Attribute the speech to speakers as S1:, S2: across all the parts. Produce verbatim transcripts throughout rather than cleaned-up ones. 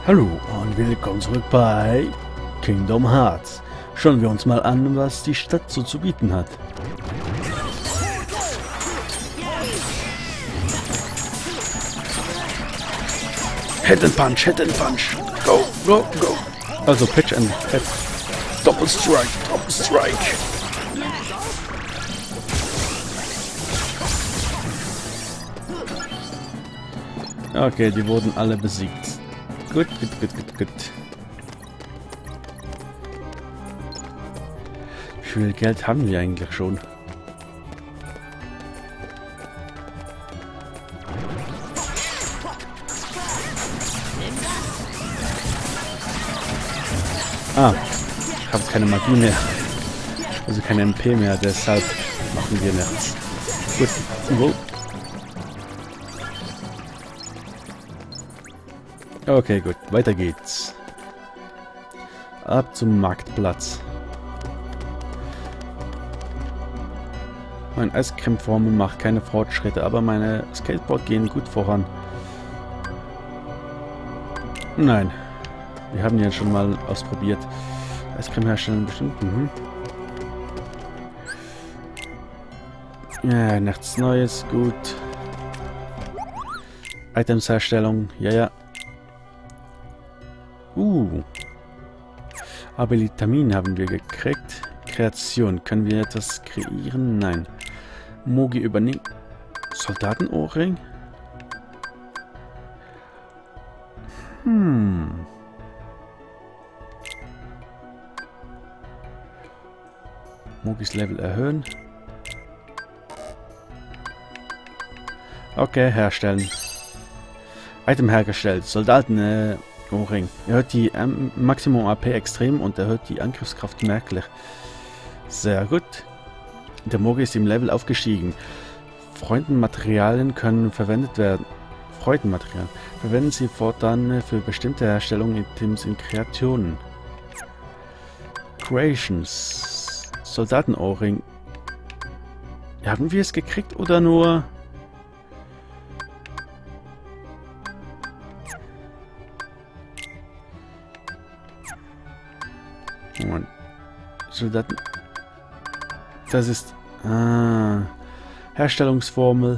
S1: Hallo und willkommen zurück bei Kingdom Hearts. Schauen wir uns mal an, was die Stadt so zu bieten hat. Head and Punch, Head and Punch. Go, go, go. Also Pitch and Head. Doppel Strike, Doppel Strike. Okay, die wurden alle besiegt. Gut, gut, gut, gut, gut. Wie viel Geld haben wir eigentlich schon? Ah, ich habe keine Magie mehr. Also keine M P mehr, deshalb machen wir nichts. Gut, wo? Okay, gut, weiter geht's. Ab zum Marktplatz. Mein Eiscreme-Formel macht keine Fortschritte, aber meine Skateboard gehen gut voran. Nein, wir haben ja schon mal ausprobiert. Eiscreme herstellen bestimmt. Mhm. Ja, nichts Neues, gut. Items-Herstellung, ja, ja. Uh. Abilitamin haben wir gekriegt. Kreation. Können wir etwas kreieren? Nein. Mogi übernimmt. Soldatenohrring? Hm. Mogis Level erhöhen. Okay, herstellen. Item hergestellt. Soldaten, äh, Ohrring. Erhöht die ähm, Maximum A P extrem und erhöht die Angriffskraft merklich. Sehr gut. Der Mogi ist im Level aufgestiegen. Freudenmaterialien können verwendet werden. Freudenmaterialien. Verwenden Sie fortan für bestimmte Herstellungen Items in Kreationen. Creations. Soldatenohrring. Haben wir es gekriegt oder nur... Moment. Soldaten. Das ist ah, Herstellungsformel.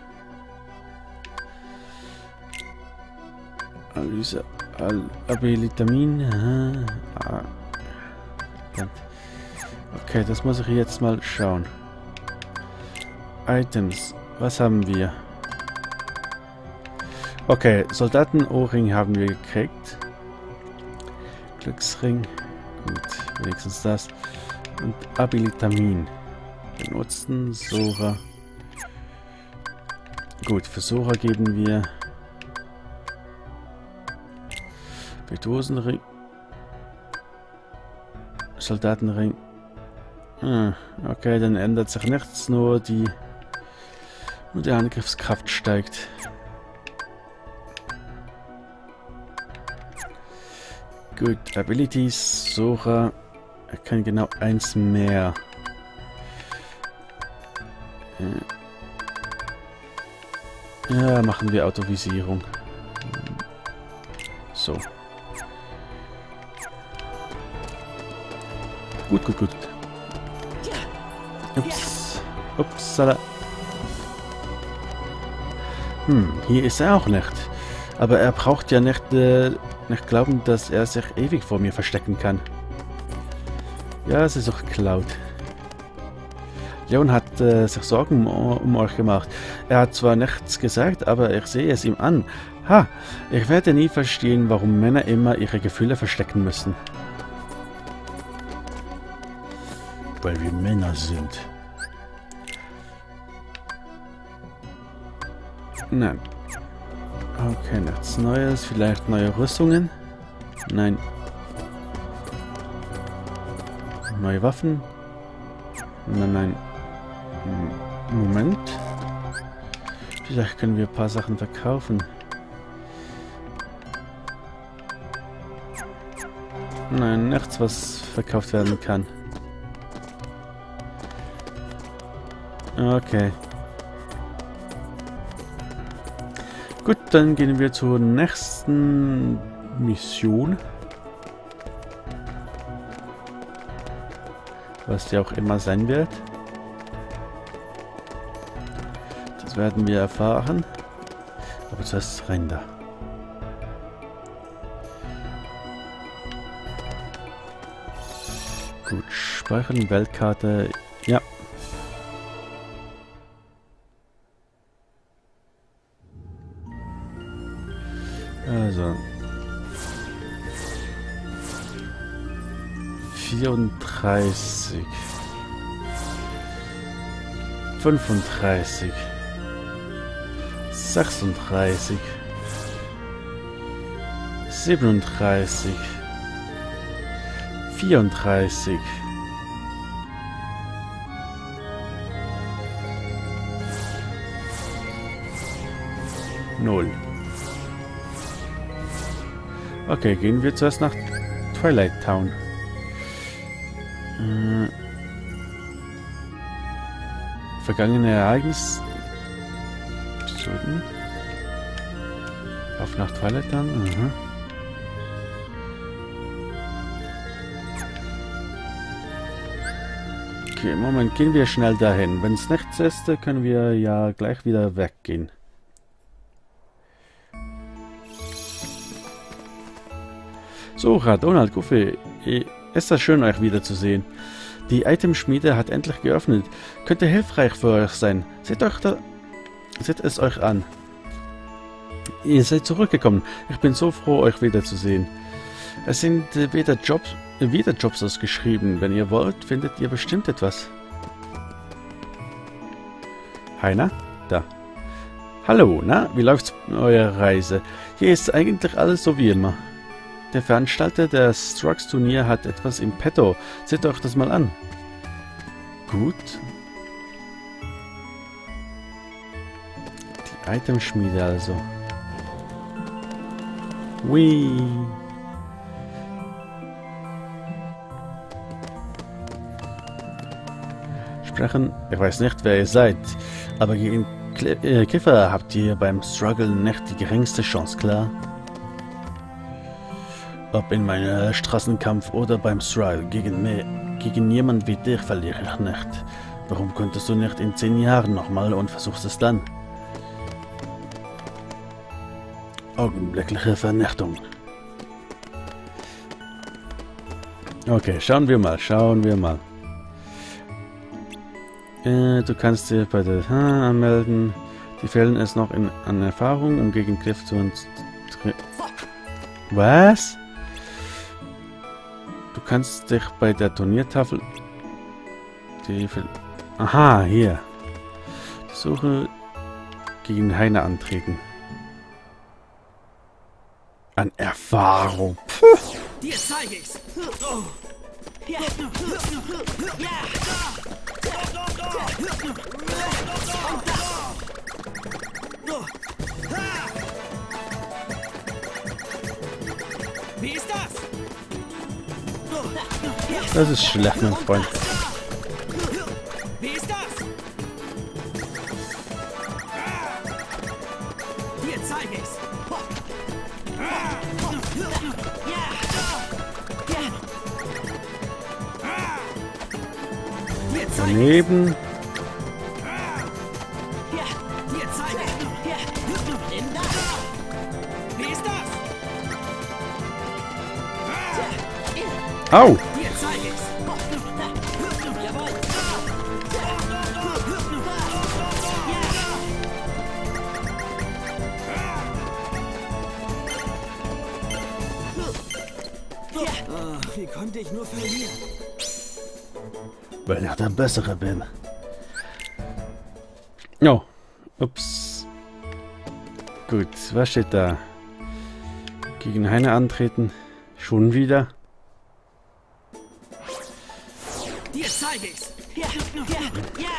S1: Analyse. Al Abilitamin. Ah. Okay, das muss ich jetzt mal schauen. Items. Was haben wir? Okay, Soldatenohrring haben wir gekriegt. Glücksring. Gut, wenigstens das. Und Abilitamin. Benutzen, Sora. Gut, für Sora geben wir Virtuosenring. Soldatenring. Ah, okay, dann ändert sich nichts, nur die, nur die Angriffskraft steigt. Gut, Abilities, Sora, er kann genau eins mehr. Ja, machen wir Autovisierung. So. Gut, gut, gut. Ups. Upsala. Hm, hier ist er auch nicht. Aber er braucht ja nicht... Äh, Nicht glauben, dass er sich ewig vor mir verstecken kann. Ja, es ist doch geklaut. Leon hat äh, sich Sorgen um, um euch gemacht. Er hat zwar nichts gesagt, aber ich sehe es ihm an. Ha, ich werde nie verstehen, warum Männer immer ihre Gefühle verstecken müssen. Weil wir Männer sind. Nein. Okay, nichts Neues. Vielleicht neue Rüstungen? Nein. Neue Waffen? Nein, nein. Moment. Vielleicht können wir ein paar Sachen verkaufen. Nein, nichts, was verkauft werden kann. Okay. Gut, dann gehen wir zur nächsten Mission. Was die auch immer sein wird. Das werden wir erfahren. Aber zuerst rein da. Gut, speichern, Weltkarte. Ja. Also. vierunddreißig. fünfunddreißig. sechsunddreißig. siebenunddreißig. vierunddreißig. Null. Okay, gehen wir zuerst nach Twilight Town. Äh, vergangene Ereignis. Episoden. Auf nach Twilight Town. Mhm. Okay, Moment, gehen wir schnell dahin. Wenn es nichts ist, können wir ja gleich wieder weggehen. So, Donald, Goofy, ist das schön, euch wiederzusehen. Die Itemschmiede hat endlich geöffnet. Könnte hilfreich für euch sein. Seht, euch da, seht es euch an. Ihr seid zurückgekommen. Ich bin so froh, euch wiederzusehen. Es sind äh, weder Jobs, äh, wieder Jobs ausgeschrieben. Wenn ihr wollt, findet ihr bestimmt etwas. Heiner? Da. Hallo, na? Wie läuft's eure Reise? Hier ist eigentlich alles so wie immer. Der Veranstalter des Strux-Turnier hat etwas im Petto. Seht euch das mal an. Gut. Die Itemschmiede also. Whee. Sprechen. Ich weiß nicht, wer ihr seid, aber gegen Kle äh, Kiffer habt ihr beim Struggle nicht die geringste Chance, klar? Ob in meinem Straßenkampf oder beim Struggle gegen mich, gegen jemand wie dich verliere ich nicht. Warum könntest du nicht in zehn Jahren nochmal und versuchst es dann? Augenblickliche Vernichtung. Okay, schauen wir mal, schauen wir mal. Äh, du kannst dir bei der ha, anmelden. Die fehlen es noch in, an Erfahrung, um gegen Cliff zu... Was? Du kannst dich bei der Turniertafel... Die... Aha, hier. Die Suche gegen Heiner antreten. An Erfahrung. Puh.
S2: Dir zeige ich's. Oh. Ja. Ja. Wie ist das?
S1: Das ist schlecht, mein Freund.
S2: Wie ist das? Hier zeige ich's.
S1: Daneben.
S2: Wie ist das?
S1: Au!
S2: Hier zeige ich's. Jawohl. Ach, wie konnte ich nur verlieren?
S1: Weil ich der Bessere bin. Oh. Ups. Gut, was steht da? Gegen Heiner antreten. Schon wieder?
S2: Dir zeige ich's. Ja, ja, ja.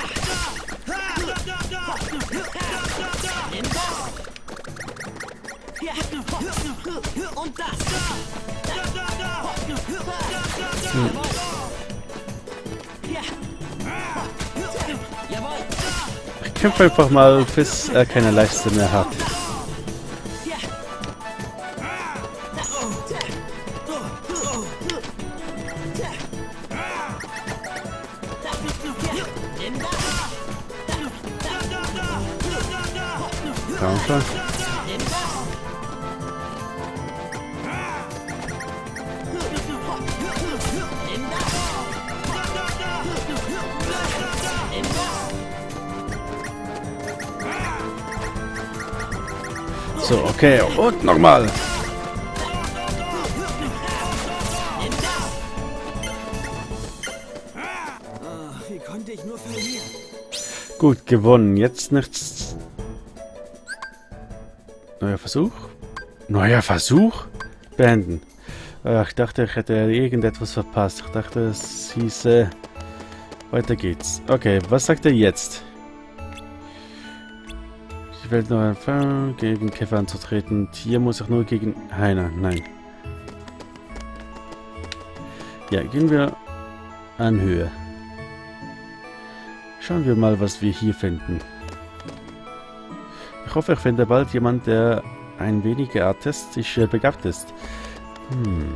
S2: Nimm das. Ja. Und das.
S1: Hm.
S2: Jawohl.
S1: Ich kämpfe einfach mal, bis er keine Leiste mehr hat. Counter. So, okay, und nochmal.
S2: Wie konnte ich nur verlieren?
S1: Gut, gewonnen. Jetzt nichts. Neuer Versuch? Neuer Versuch? Beenden. Ach, ich dachte, ich hätte irgendetwas verpasst. Ich dachte, es hieße... Weiter geht's. Okay, was sagt er jetzt? Ich will noch anfangen, gegen Käfer anzutreten. Hier muss ich nur gegen Heiner. Nein. Ja, gehen wir an Höhe. Schauen wir mal, was wir hier finden. Ich hoffe, ich finde bald jemand, der ein wenig artistisch äh, begabt ist. Hm.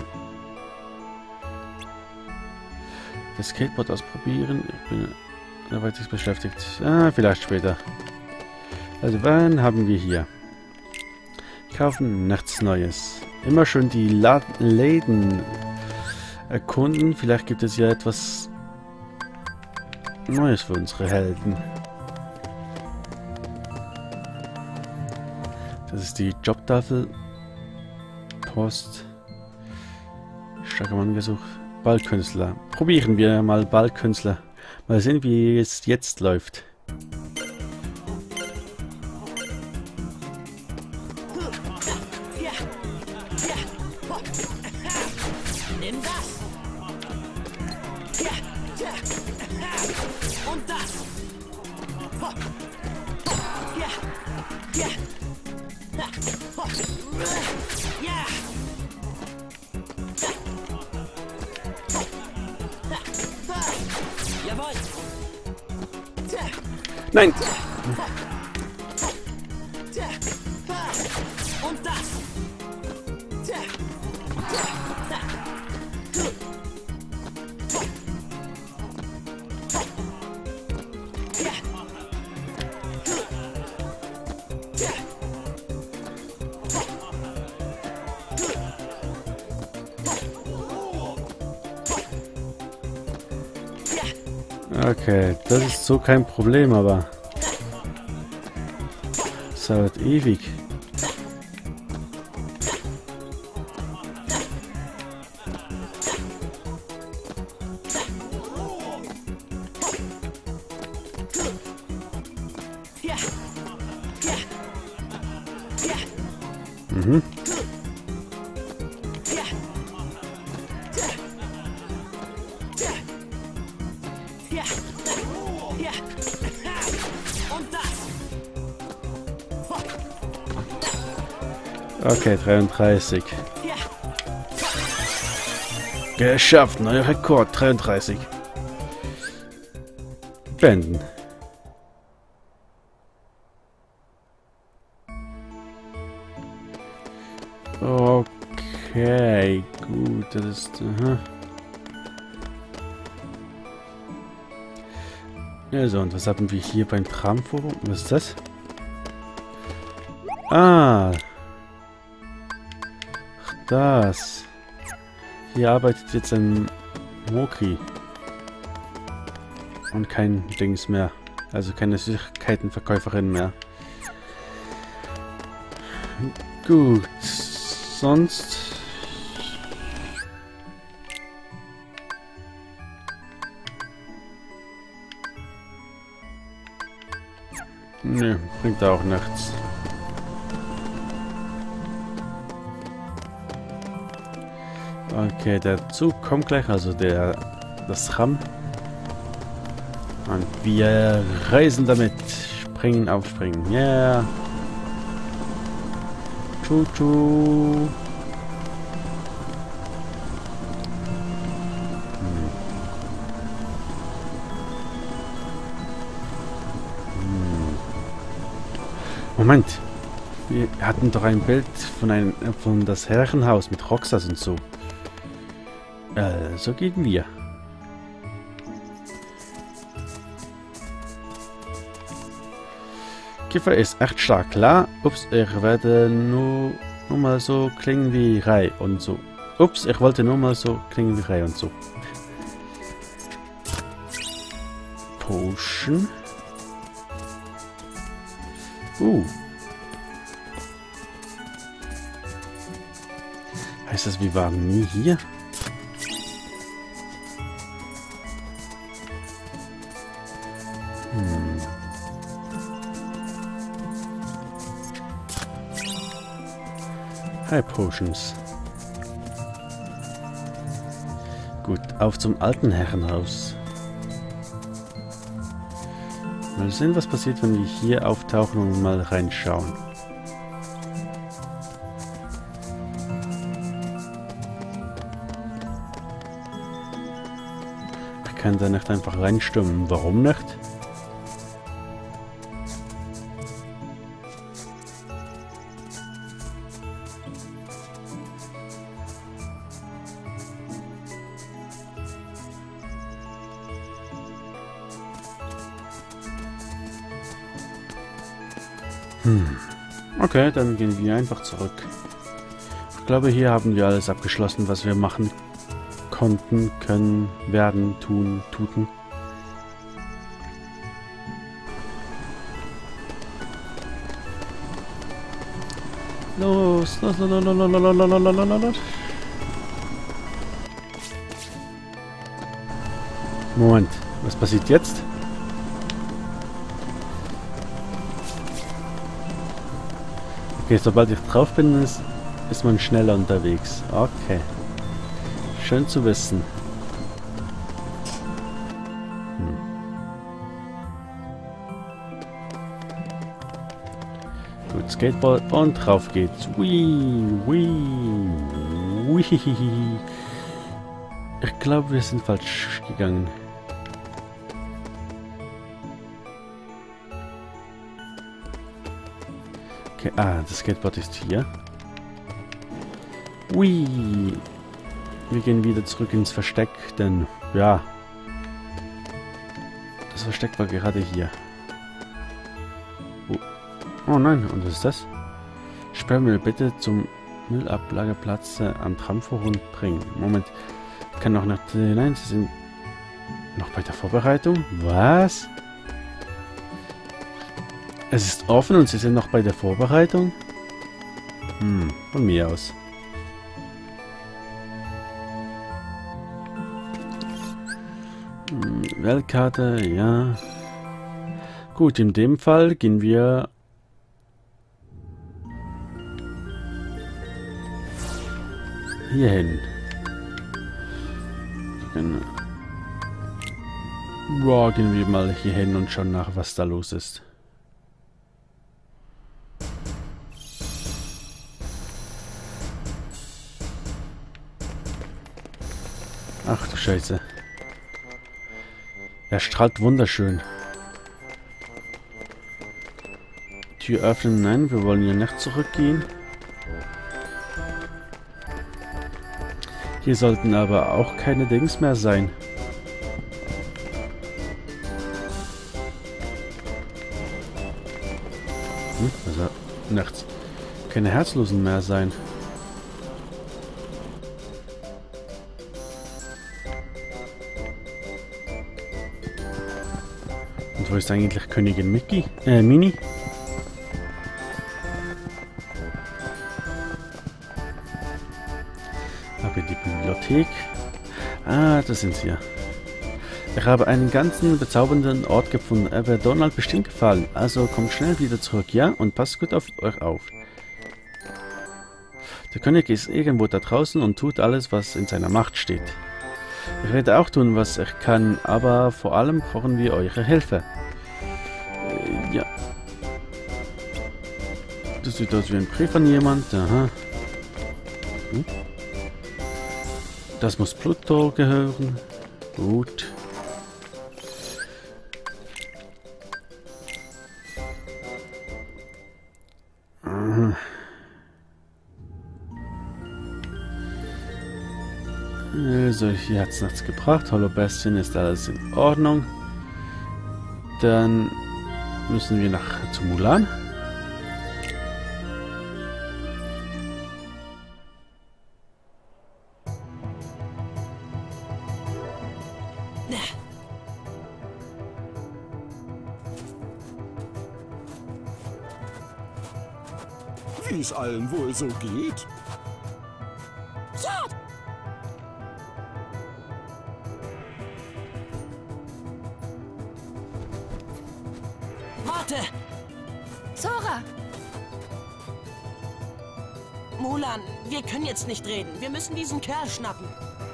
S1: Das Skateboard ausprobieren. Ich bin erweitert beschäftigt. Ah, vielleicht später. Also, wann haben wir hier? Kaufen, nichts Neues. Immer schön die La Läden erkunden. Vielleicht gibt es ja etwas Neues für unsere Helden. Das ist die Jobtafel. Post. Starker Mann gesucht. Ballkünstler. Probieren wir mal Ballkünstler. Mal sehen, wie es jetzt läuft.
S2: Nimm das! Und das! Ja! Jawohl!
S1: Nein!
S2: Und das!
S1: Okay, das ist so kein Problem, aber es dauert ewig. Mhm. Okay, dreiunddreißig. Geschafft, neuer Rekord, dreiunddreißig. Beenden. Okay, gut, das ist... Aha. Ja, so, und was haben wir hier beim Tramforum? Was ist das? Ah! Ach, das. Hier arbeitet jetzt ein Moki. Und kein Dings mehr. Also keine Süßigkeitenverkäuferin mehr. Gut. Sonst... Ne, bringt auch nichts. Okay, der Zug kommt gleich, also der das Tram. Und wir reisen damit. Springen, aufspringen. Yeah. Tschu-tschu. Moment, wir hatten doch ein Bild von einem von das Herrenhaus mit Roxas und so. Also gehen wir. Kiffer ist echt stark, klar. Ups, ich werde nur, nur mal so klingen wie Rai und so. Ups, ich wollte nur mal so klingen wie Rai und so. Potion. Uh. Heißt das, wir waren nie hier? Hm. High Potions. Gut, auf zum alten Herrenhaus. Mal sehen, was passiert, wenn wir hier auftauchen und mal reinschauen. Ich kann da nicht einfach reinstürmen. Warum nicht? Hm. Okay, dann gehen wir einfach zurück. Ich glaube, hier haben wir alles abgeschlossen, was wir machen konnten, können, werden, tun, tuten. Los, los, los, los, los, los, los, los, los, los, los. Moment, was passiert jetzt? Okay, sobald ich drauf bin, ist, ist man schneller unterwegs. Okay. Schön zu wissen. Hm. Gut, Skateboard und drauf geht's. Wii, wii, wii. Ich glaube, wir sind falsch gegangen. Okay, ah, das Skateboard ist hier. Ui. Wir gehen wieder zurück ins Versteck, denn, ja, das Versteck war gerade hier. Oh, oh nein, und was ist das? Sperrmüll bitte zum Müllablagerplatz äh, am Tramvorhund bringen. Moment, ich kann noch nicht hinein, Sie sind noch bei der Vorbereitung? Was? Es ist offen und Sie sind noch bei der Vorbereitung? Hm, von mir aus. Hm, Weltkarte, ja. Gut, in dem Fall gehen wir hier hin. Genau. Boah, gehen wir mal hier hin und schauen nach, was da los ist. Ach du Scheiße. Er strahlt wunderschön. Tür öffnen, nein, wir wollen hier nicht zurückgehen. Hier sollten aber auch keine Dings mehr sein. Hm, also nichts. Keine Herzlosen mehr sein. Und wo ist eigentlich Königin Mickey? Äh, Mini? Habe die Bibliothek. Ah, da sind sie ja. Ich habe einen ganzen bezaubernden Ort gefunden. Er wird Donald bestimmt gefallen. Also kommt schnell wieder zurück, ja? Und passt gut auf euch auf. Der König ist irgendwo da draußen und tut alles, was in seiner Macht steht. Ich werde auch tun, was ich kann, aber vor allem brauchen wir eure Hilfe. Äh, ja. Das sieht aus wie ein Brief von jemand. Aha. Hm? Das muss Pluto gehören. Gut. Also, hier hat es nichts gebracht. Holobestien ist alles in Ordnung. Dann müssen wir nach zu Mulan.
S3: Wie es allen wohl so geht?
S4: Ja!
S2: Warte!
S4: Sora!
S2: Mulan, wir können jetzt nicht reden. Wir müssen diesen Kerl schnappen.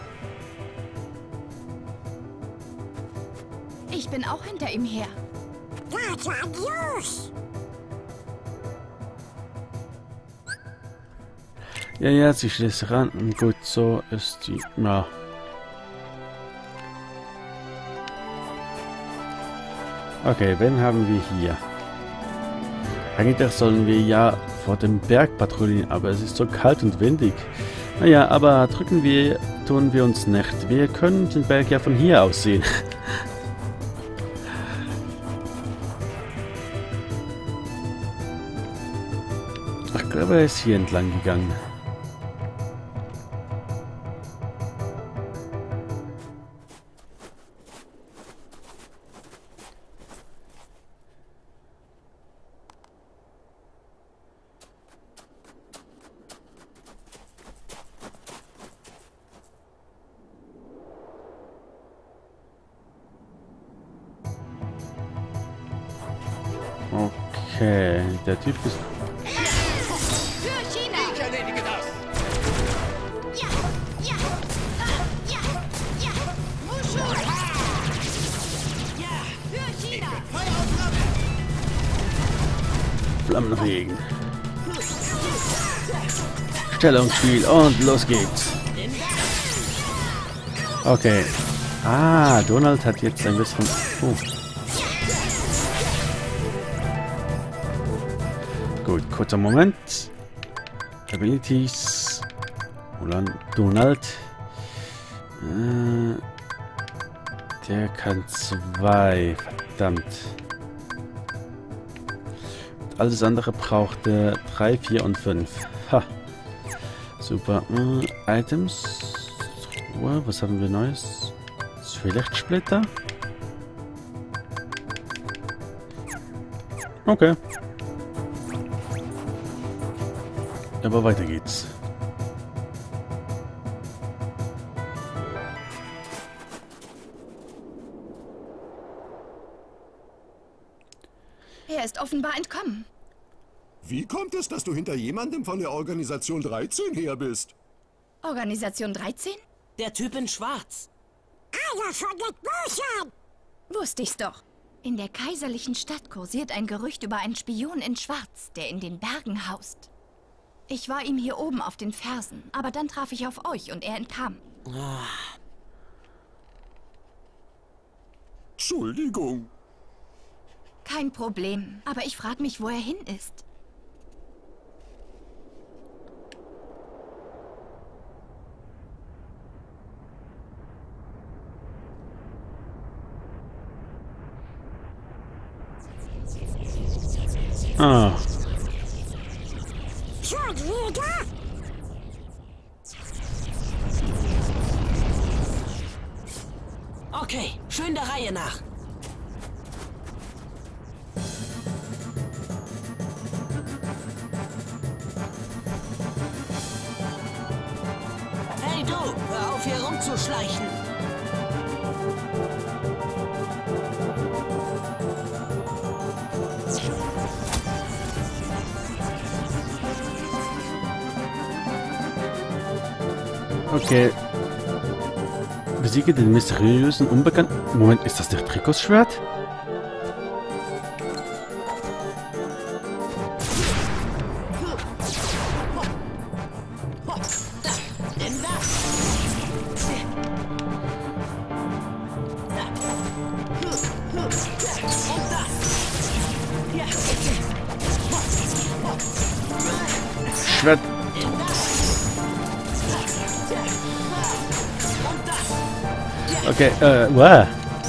S4: Ich bin auch hinter ihm her.
S5: Warte, adios!
S1: Ja, ja, sie schließt ran. Und gut, so ist die. Ja. Okay, wen haben wir hier? Eigentlich sollen wir ja vor dem Berg patrouillieren, aber es ist so kalt und windig. Naja, aber drücken wir, tun wir uns nicht. Wir können den Berg ja von hier aus sehen. Ich glaube, er ist hier entlang gegangen. Okay, der Typ ist...
S4: Für China!
S3: Ich erledige das!
S4: Ja! Ja! Ah, ja! Ja! Mushu!
S2: Ja!
S4: Für China!
S3: Feuer und Flamme!
S1: Flammenregen. Stellungsspiel und los geht's. Okay. Ah, Donald hat jetzt ein bisschen... Oh. Gut, kurzer Moment. Abilities. Mulan, Donald. Äh, der kann zwei. Verdammt. Alles andere brauchte drei, vier und fünf. Ha. Super. Äh, Items. Truhe. Was haben wir Neues? Lichtssplitter. Okay. Aber weiter geht's.
S4: Er ist offenbar entkommen.
S3: Wie kommt es, dass du hinter jemandem von der Organisation dreizehn her bist?
S4: Organisation dreizehn?
S2: Der Typ in Schwarz.
S5: Einer von den Büchern!
S4: Wusste ich's doch. In der kaiserlichen Stadt kursiert ein Gerücht über einen Spion in Schwarz, der in den Bergen haust. Ich war ihm hier oben auf den Fersen, aber dann traf ich auf euch und er entkam.
S3: Entschuldigung.
S4: Kein Problem, aber ich frage mich, wo er hin ist.
S1: Ah.
S5: Schon wieder?
S2: Okay, schön der Reihe nach. Hey du, hör auf hier rumzuschleichen.
S1: Okay. Besiege den mysteriösen Unbekannten. Moment, ist das der Trikotsschwert?
S2: Nimm das. Und das. Ja.
S1: Schwert. Okay, äh, wow.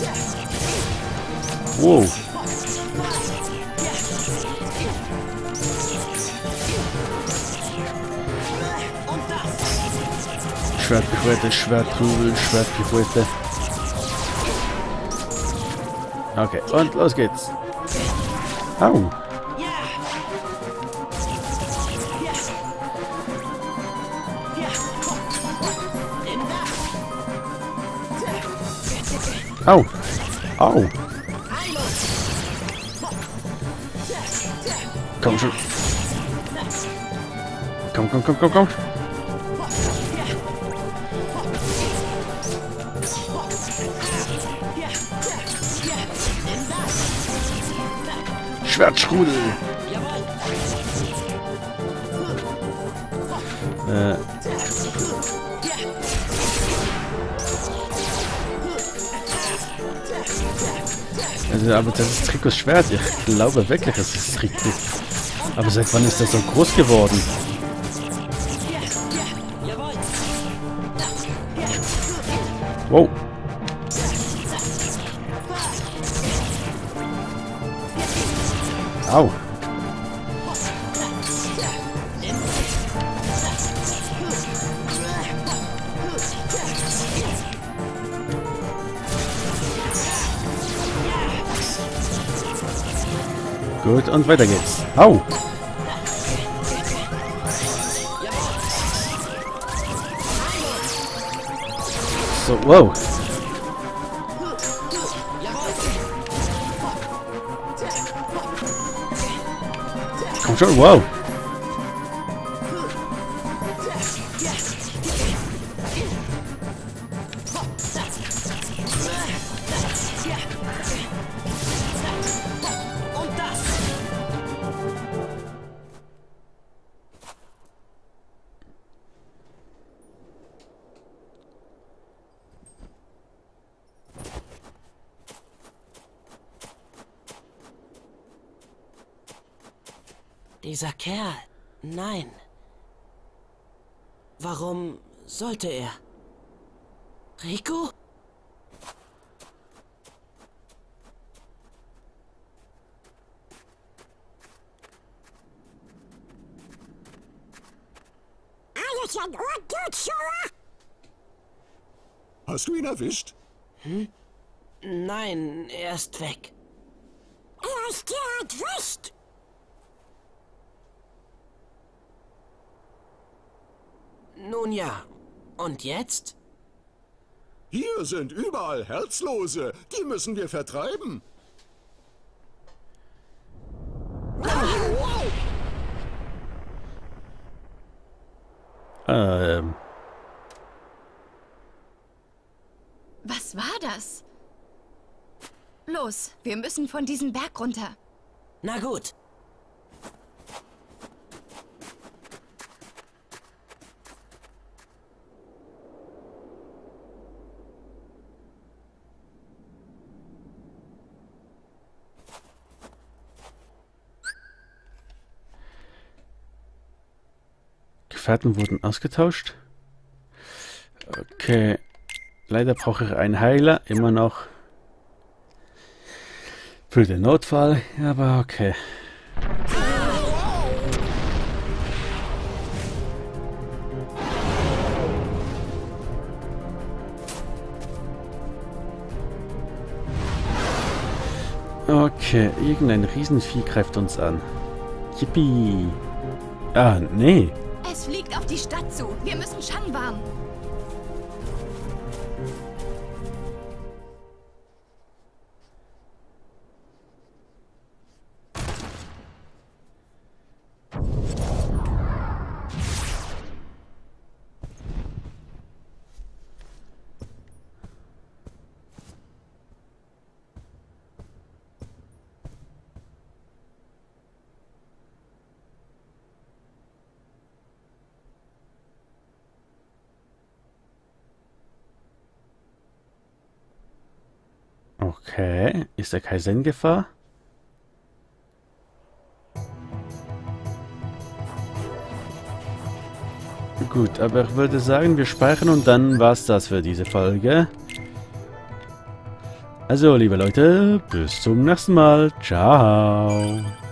S1: Wow. Schwertgefreute, Schwertkugel, Schwertgefreute. Okay, und los geht's. Au. Au. Au. Komm schon. Komm, komm, komm, komm, komm. Schwertstrudel. Äh. Also, aber das ist Trikots Schwert. Ich glaube wirklich, es ist Trikot. Aber seit wann ist das so groß geworden? Wow. Au. Gut, und weiter geht's. Au. So, wow. Komm schon, wow.
S2: Dieser Kerl. Nein. Warum sollte er? Rico?
S5: Alles in Ordnung, Sora?
S3: Hast du ihn erwischt?
S2: Hm? Nein, er ist weg.
S5: Er ist ja entwischt.
S2: Nun ja. Und jetzt?
S3: Hier sind überall Herzlose. Die müssen wir vertreiben.
S1: Ähm.
S4: Was war das? Los, wir müssen von diesem Berg runter.
S2: Na gut.
S1: Gefährten wurden ausgetauscht. Okay. Leider brauche ich einen Heiler. Immer noch. Für den Notfall. Aber okay. Okay. Irgendein Riesenvieh greift uns an. Yippie. Ah, nee.
S4: Es fliegt auf die Stadt zu. Wir müssen Shang warnen.
S1: Okay, ist der Kaiser in Gefahr? Gut, aber ich würde sagen, wir speichern und dann war's das für diese Folge. Also, liebe Leute, bis zum nächsten Mal. Ciao.